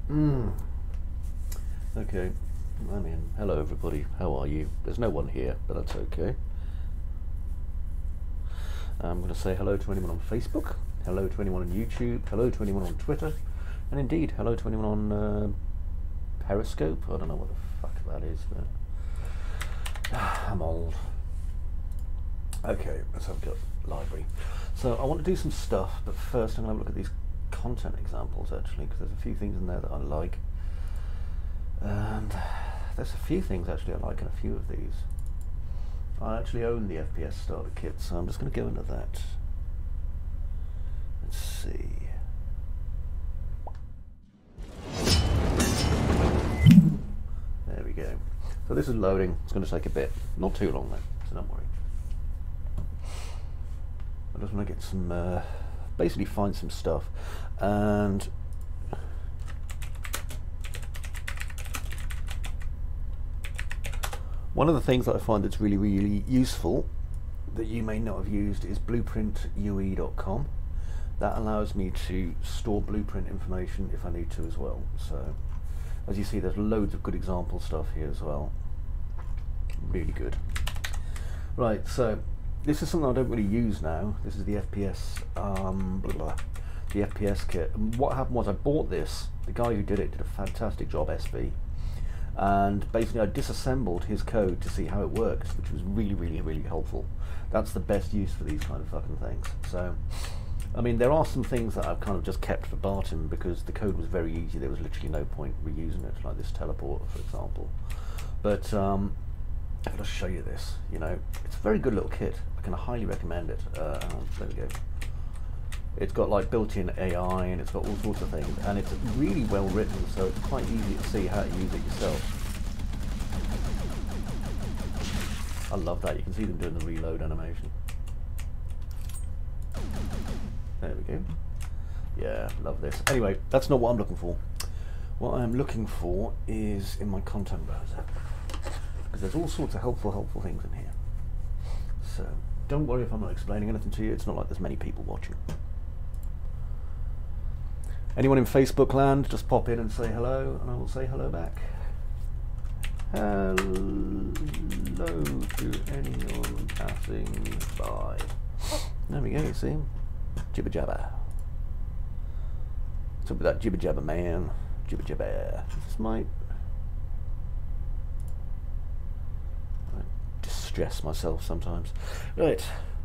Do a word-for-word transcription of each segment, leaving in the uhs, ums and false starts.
Mm. Okay, I'm in. Hello everybody, how are you? There's no one here, but that's okay. I'm going to say hello to anyone on Facebook, hello to anyone on YouTube, hello to anyone on Twitter, and indeed, hello to anyone on uh, Periscope. I don't know what the fuck that is, but I'm old. Okay, let's have a look at library. So I want to do some stuff, but first I'm going to have a look at these content examples actually, because there's a few things in there that I like. And there's a few things actually I like in a few of these. I actually own the F P S starter kit, so I'm just going to go into that. Let's see. There we go. So this is loading. It's going to take a bit. Not too long though, so don't worry. I just want to get some, uh, basically find some stuff. And one of the things that I find that's really, really useful that you may not have used is blueprint U E dot com. That allows me to store blueprint information if I need to as well. So, as you see, there's loads of good example stuff here as well. Really good. Right, so this is something I don't really use now. This is the F P S, um, blah, blah, the F P S kit. And what happened was I bought this. The guy who did it did a fantastic job, S B. And basically I disassembled his code to see how it worked, which was really, really, really helpful. That's the best use for these kind of fucking things. So, I mean, there are some things that I've kind of just kept for Barton because the code was very easy. There was literally no point reusing it, like this teleporter, for example. But um, I'll just show you this. You know, it's a very good little kit. I can highly recommend it. Uh, there we go. It's got like built-in A I and it's got all sorts of things, and it's really well written, so it's quite easy to see how to use it yourself. I love that. You can see them doing the reload animation. There we go. Yeah, love this. Anyway, that's not what I'm looking for. What I'm looking for is in my content browser, because there's all sorts of helpful, helpful things in here. So don't worry if I'm not explaining anything to you. It's not like there's many people watching. Anyone in Facebook land, just pop in and say hello, and I will say hello back. Hello to anyone passing by. There we go, you see? Jibber jabber. What's up with that jibber jabber, man? Jibber jabber. This might... I distress myself sometimes. Right.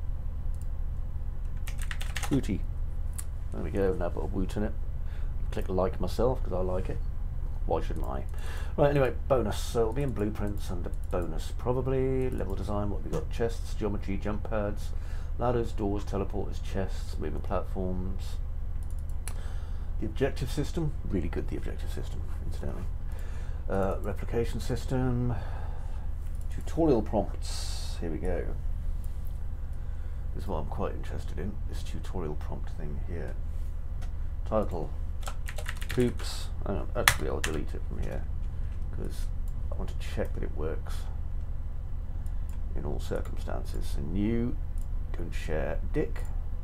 Wooty. There we go, now put a woot in it. Click like myself because I like it. Why shouldn't I? Right, anyway, bonus. So it'll be in blueprints and a bonus. Probably level design. What have we got? Chests, geometry, jump pads, ladders, doors, teleporters, chests, moving platforms. The objective system. Really good, the objective system, incidentally. Uh, replication system. Tutorial prompts. Here we go. This is what I'm quite interested in. This tutorial prompt thing here. Title. Oops, oh, actually I'll delete it from here because I want to check that it works in all circumstances. And you don't share dick.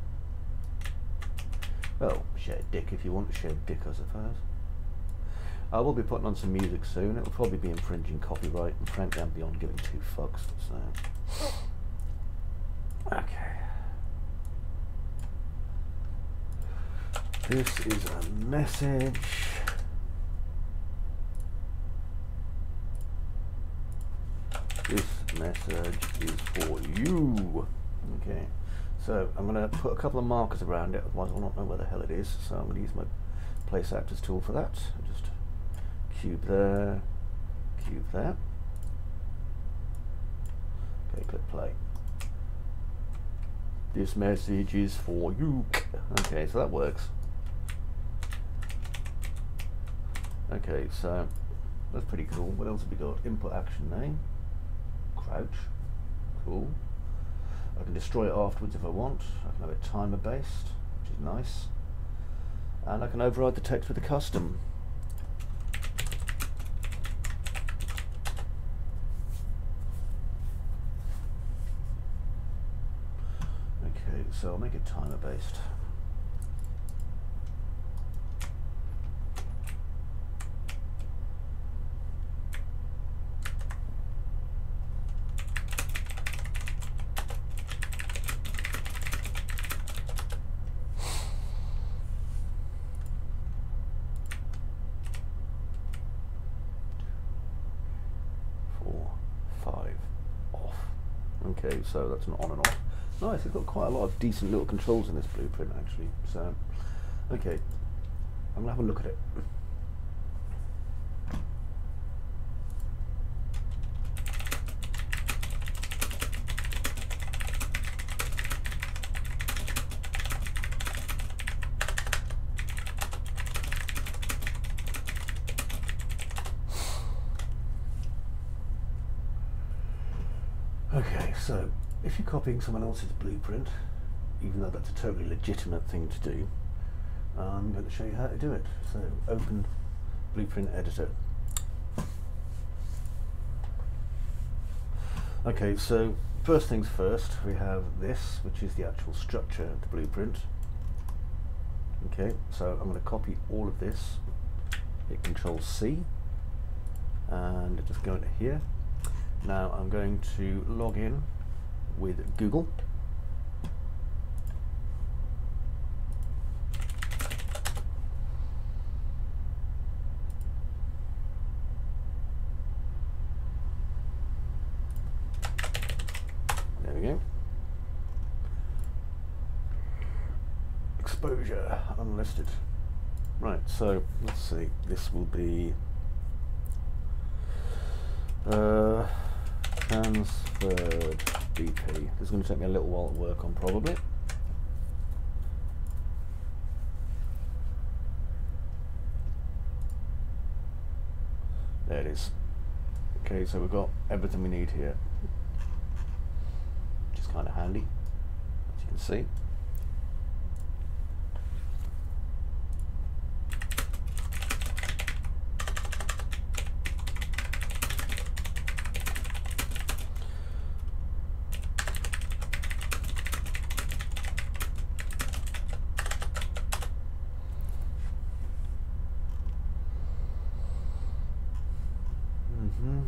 Well, share dick if you want to share dick, I suppose. I will be putting on some music soon. It will probably be infringing copyright, and frankly I'm beyond giving two fucks. So, okay. This is a message. This message is for you. Okay, so I'm going to put a couple of markers around it, otherwise I'll not know where the hell it is. So I'm going to use my place actors tool for that. Just cube there, cube there. Okay, click play. This message is for you. Okay, so that works. Okay, so that's pretty cool. What else have we got? Input action name. Crouch. Cool. I can destroy it afterwards if I want. I can have it timer based, which is nice. And I can override the text with a custom. Okay, so I'll make it timer based. Okay, so that's an on and off. Nice, it's got quite a lot of decent little controls in this blueprint actually. So, okay, I'm gonna have a look at it. Okay, so if you're copying someone else's blueprint, even though that's a totally legitimate thing to do, I'm going to show you how to do it. So open Blueprint Editor. Okay, so first things first, we have this, which is the actual structure of the blueprint. Okay, so I'm going to copy all of this, hit Control C, and just go into here. Now I'm going to log in with Google. There we go. Exposure unlisted. Right, so let's see, this will be uh, transferred B P. This is going to take me a little while to work on probably. There it is. Okay, so we've got everything we need here, which is kind of handy, as you can see. Mm-hmm.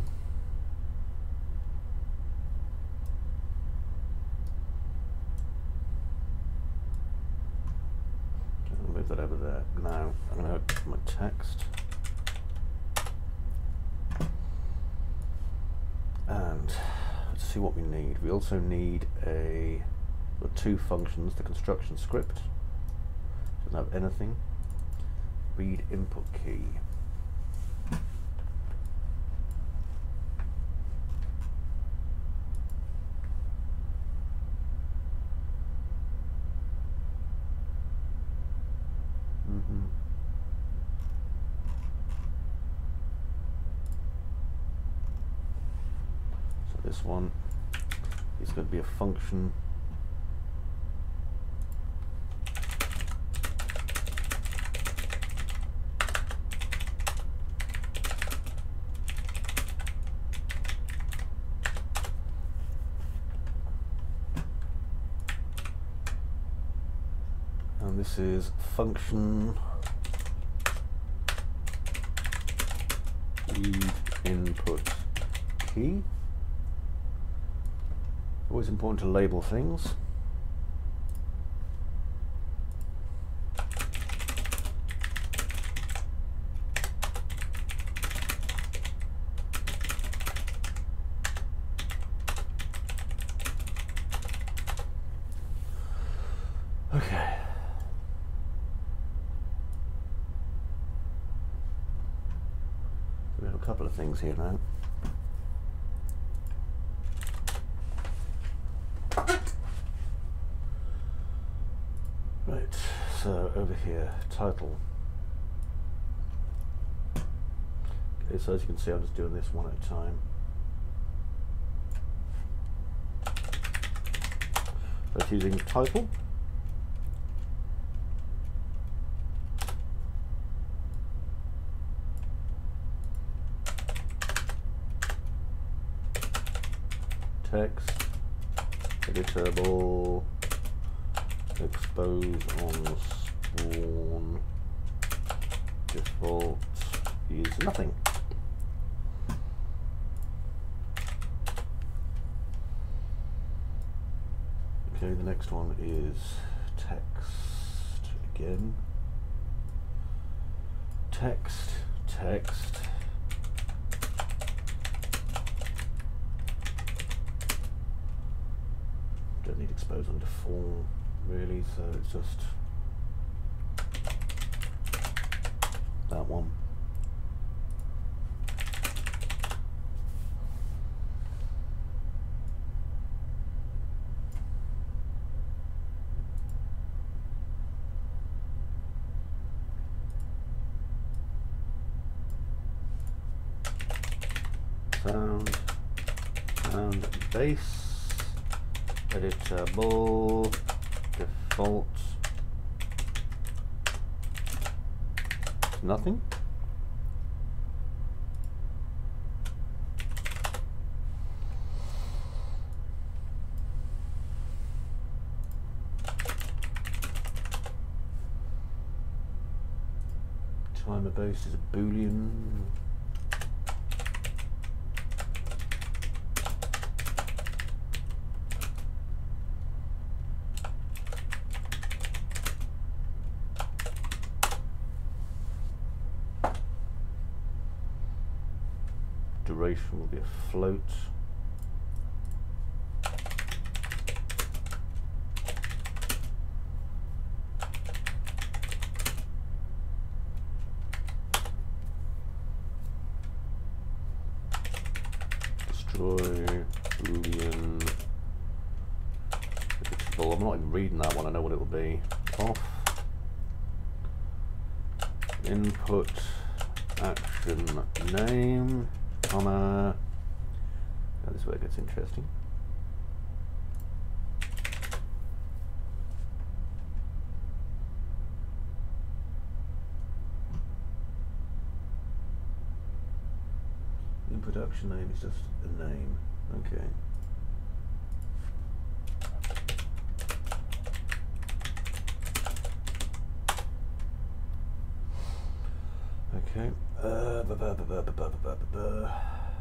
I'll move that over there. Now I'm going to open my text, and let's see what we need. We also need a or two functions. The construction script doesn't have anything. Read input key. Mm-hmm. So this one is going to be a function. And this is function read input key. Always important to label things. Okay. We have a couple of things here now. Right, so over here, title. Okay, so as you can see, I'm just doing this one at a time. That's using title. Text, editable, expose on spawn, default is nothing. Okay, the next one is text again. Text, text. Don't need expose under four really, so it's just that one. Sound, sound base, editable, default, nothing. Timer base is a boolean. Duration will be a float. Destroy boolean. Editable. I'm not even reading that one. I know what it will be. Off. Input action name. Comma. Now this is where it gets interesting. Input action name is just a name. Okay. Okay. Uh, ba -ba -ba -ba -ba -ba -ba -ba -ba.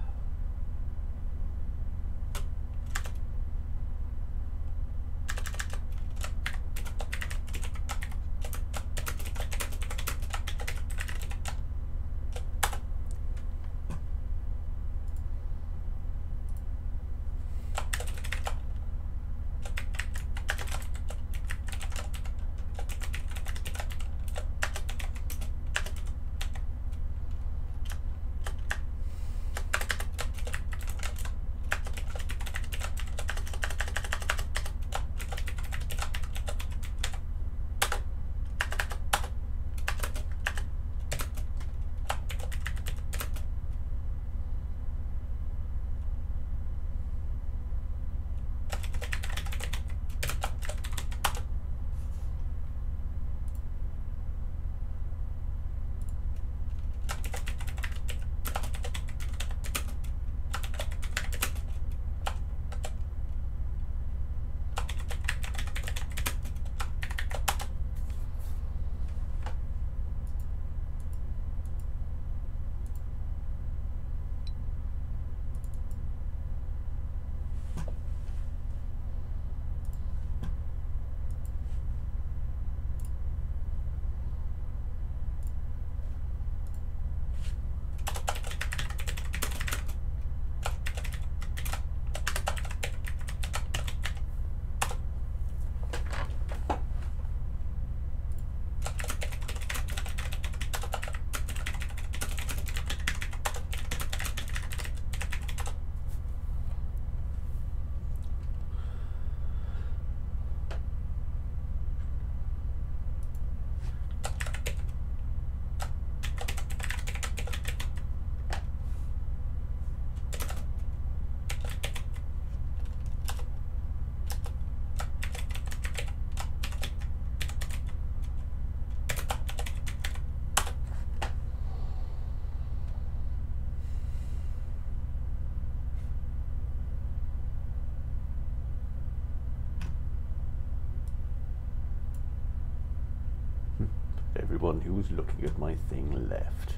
Everyone who was looking at my thing left.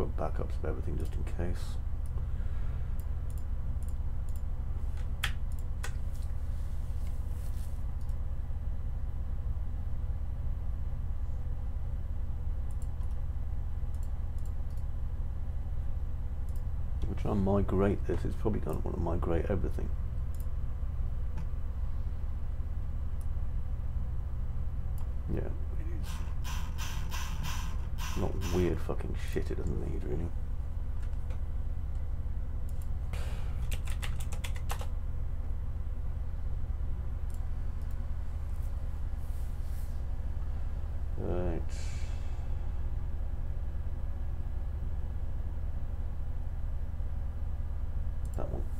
got backups of everything just in case. We'll try and migrate this. It's probably going to want to migrate everything. Yeah, it is. Not weird fucking shit it doesn't need, really. Right. That one.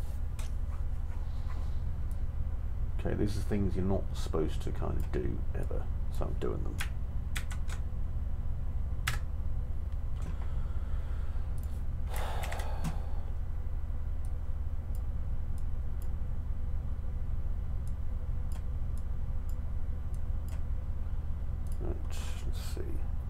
Okay, these are things you're not supposed to kind of do ever, so I'm doing them. Right, let's see.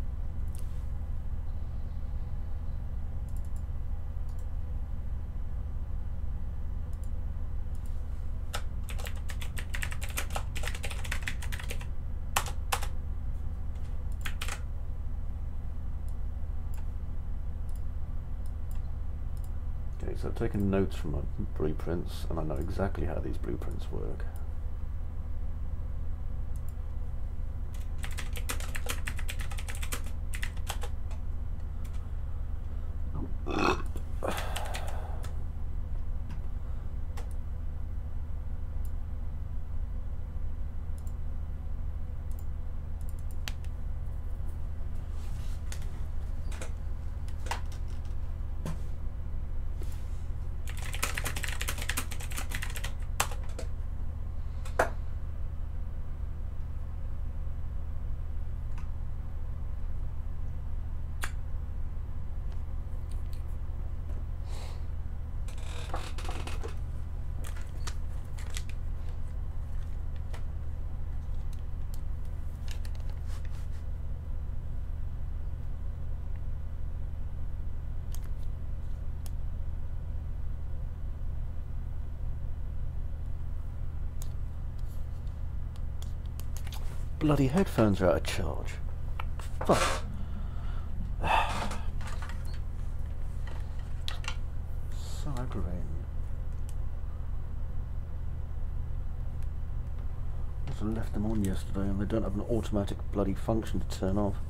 Okay, so I've taken notes from my blueprints and I know exactly how these blueprints work. Bloody headphones are out of charge. Fuck. So aggravating. I also left them on yesterday and they don't have an automatic bloody function to turn off.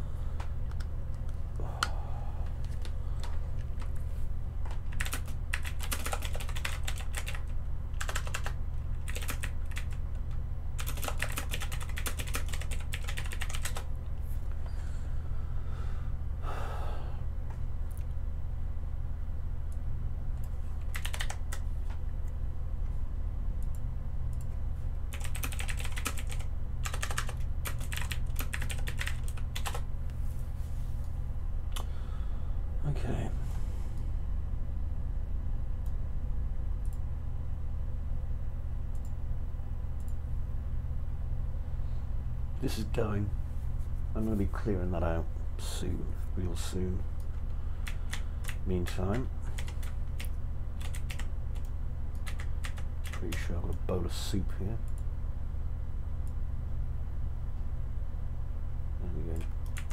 Okay. This is going. I'm going to be clearing that out soon, real soon. Meantime, pretty sure I've got a bowl of soup here. There we go.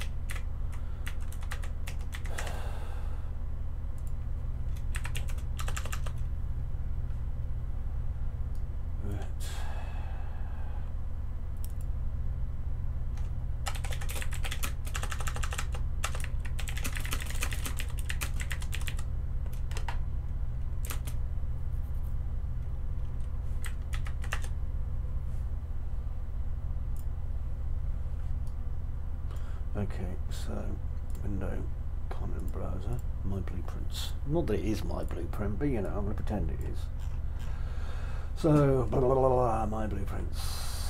Okay, so window, content browser, my blueprints. Not that it is my blueprint, but you know, I'm going to pretend it is. So, blah, blah, blah, blah, my blueprints.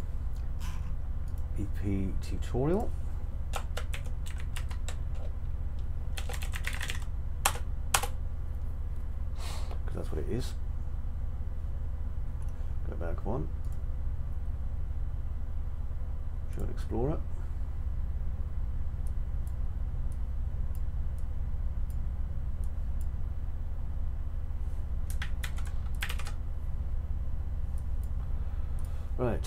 E P tutorial. Because that's what it is. Go back one. Show Explorer. Right.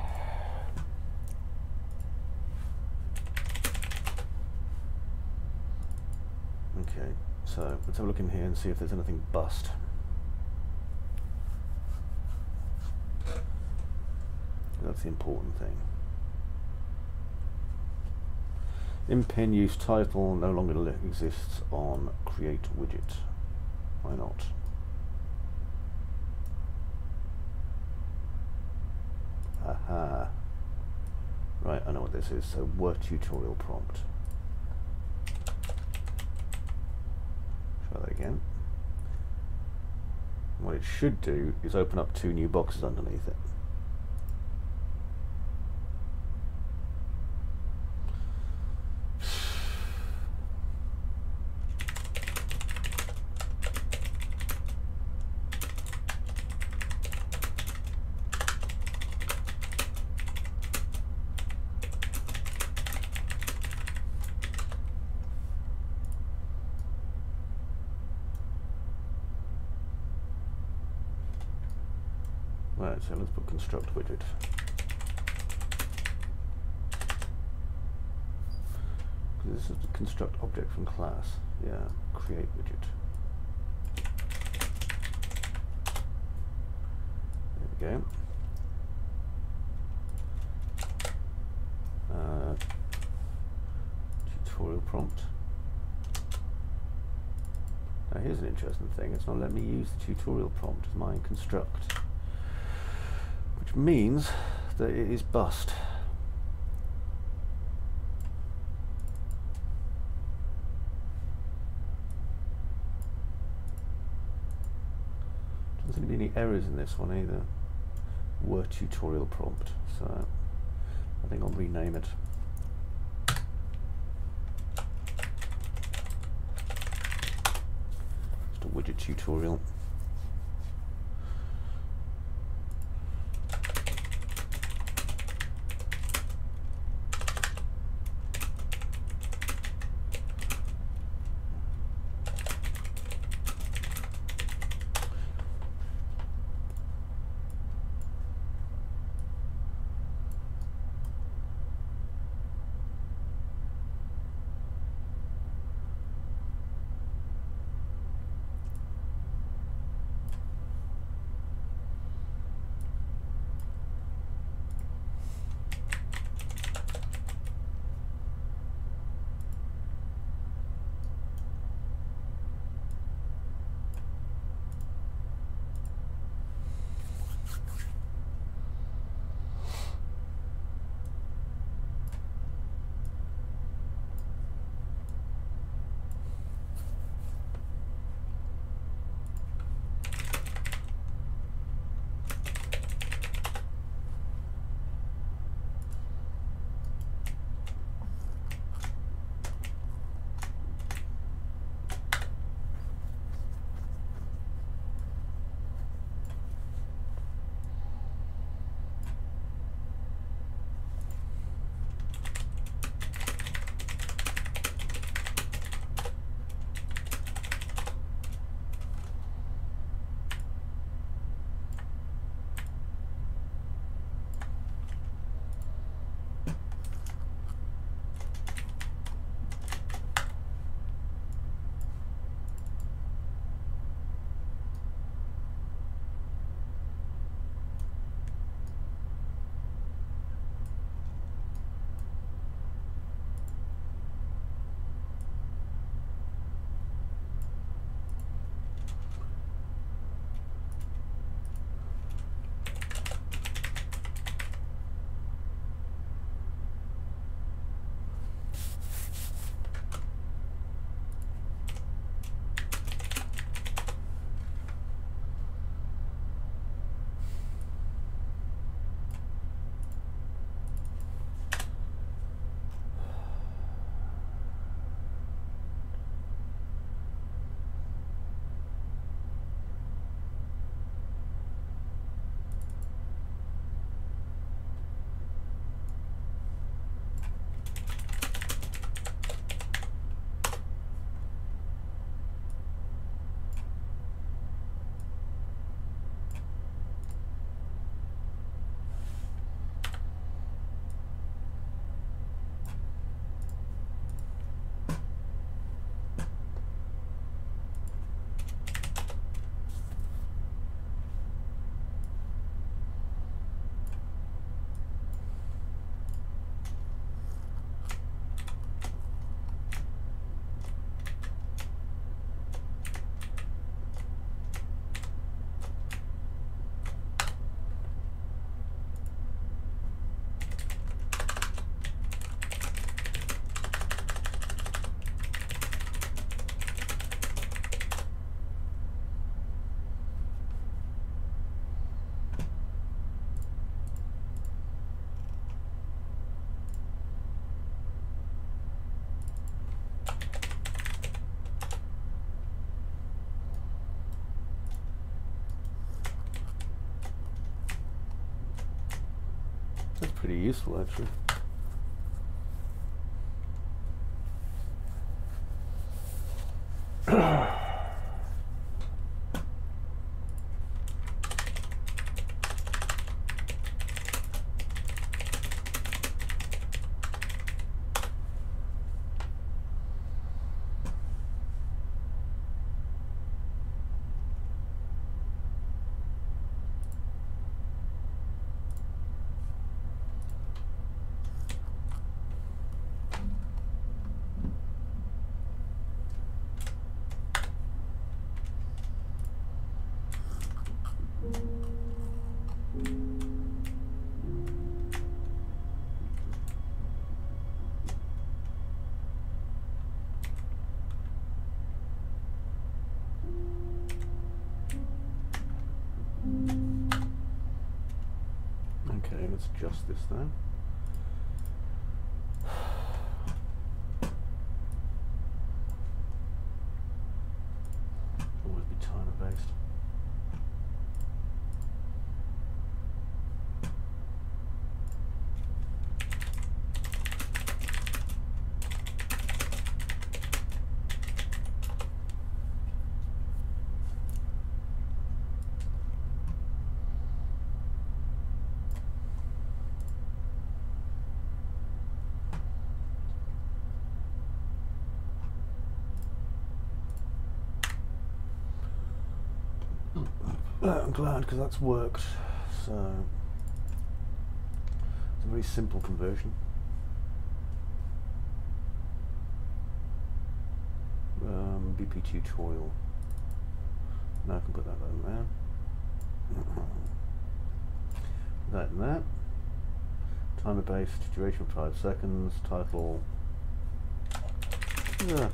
Okay, so let's have a look in here and see if there's anything bust. That's the important thing. In-pin use title no longer exists on create widget. Why not? Aha. Right, I know what this is. So Word tutorial prompt. Try that again. What it should do is open up two new boxes underneath it. Right, so let's put construct widget. This is the construct object from class. Yeah, create widget. There we go. Uh, tutorial prompt. Now here's an interesting thing. It's not letting me use the tutorial prompt as my construct, which means that it is bust. Doesn't seem to be any errors in this one either. Word tutorial prompt, so I think I'll rename it. Just a widget tutorial. pretty useful actually. Okay, let's adjust this then. Always be timer based. I'm glad, because that's worked. So it's a very simple conversion. Um, B P tutorial. Now I can put that in there. That and that. Timer based, duration of five seconds. Title. Yeah.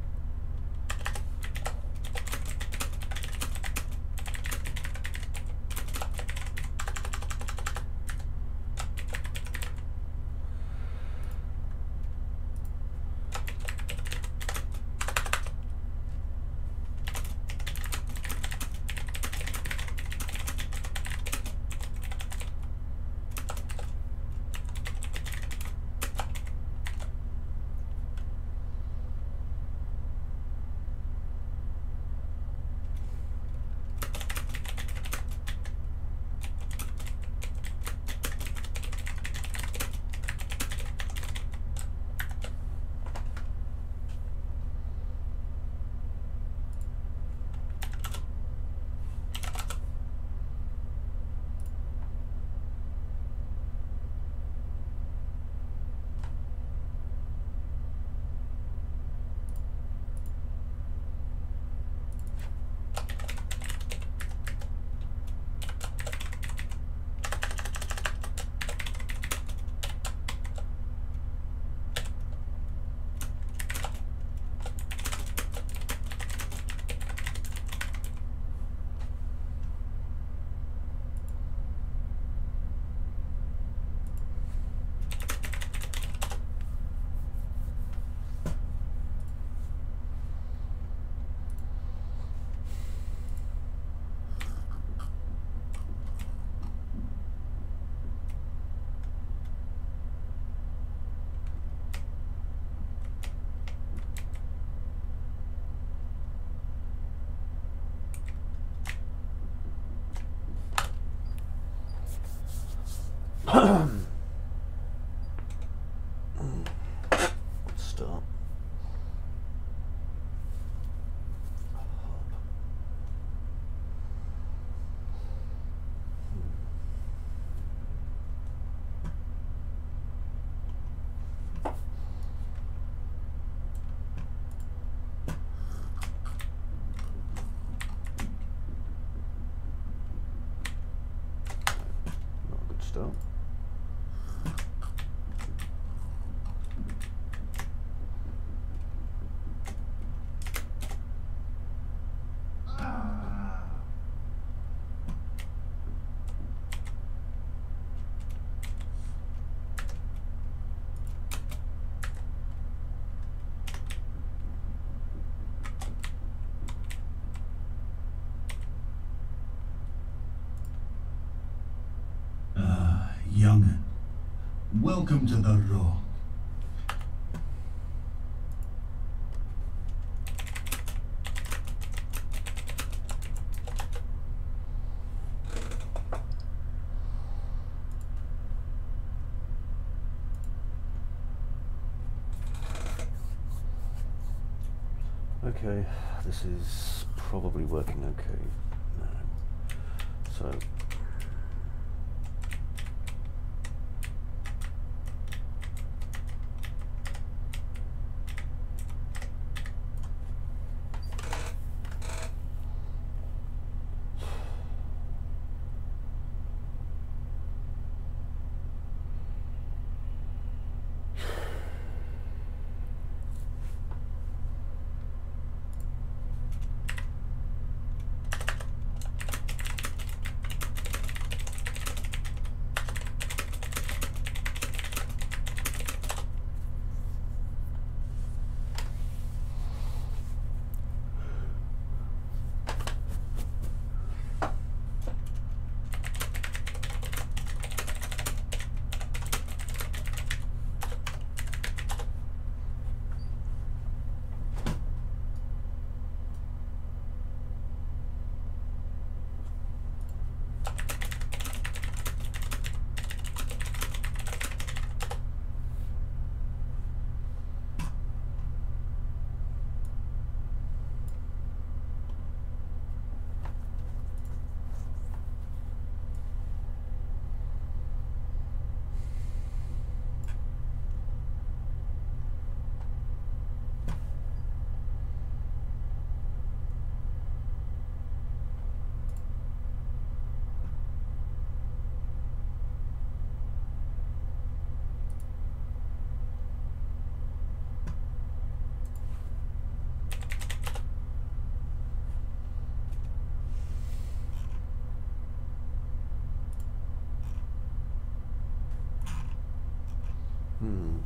Start. Not a good start. Welcome to the Raw. Okay, this is probably working okay now. So Hmm.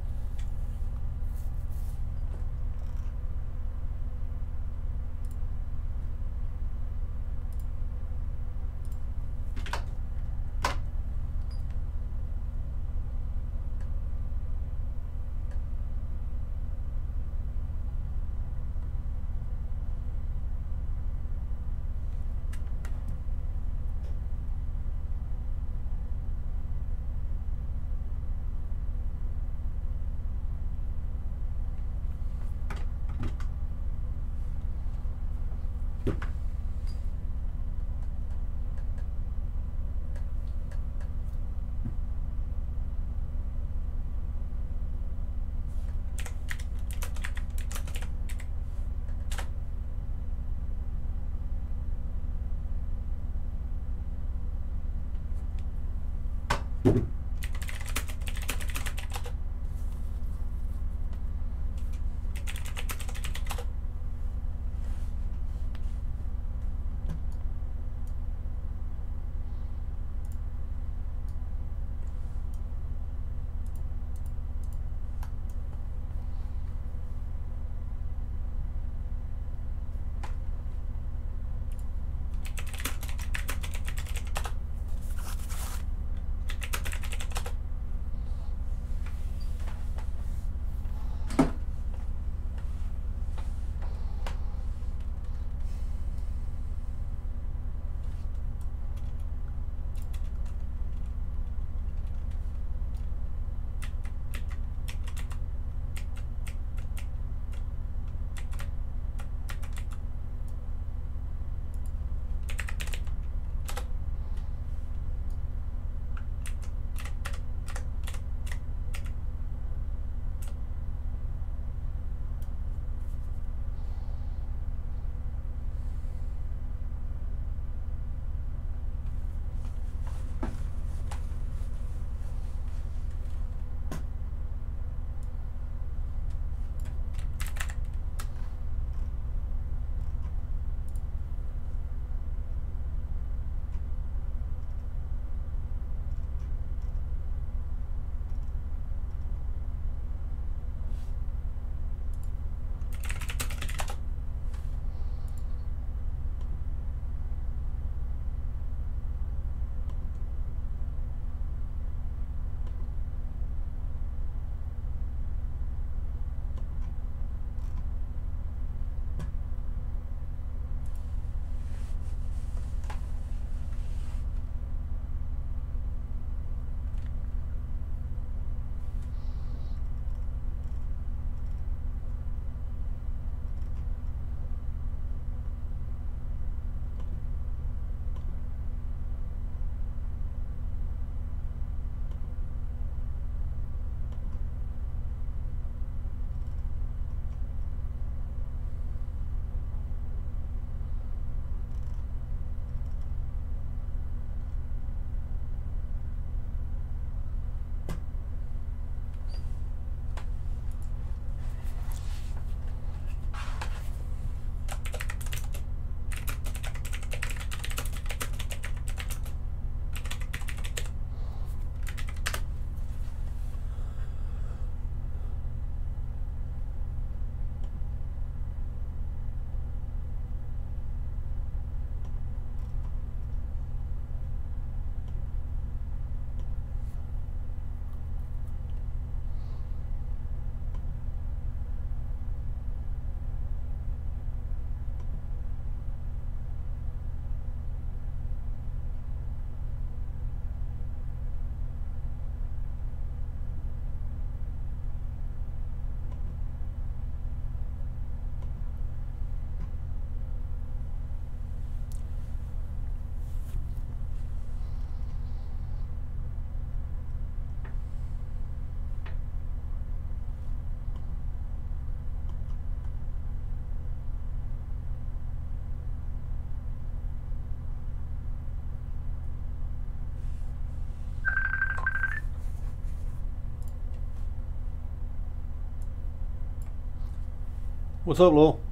What's up, Law?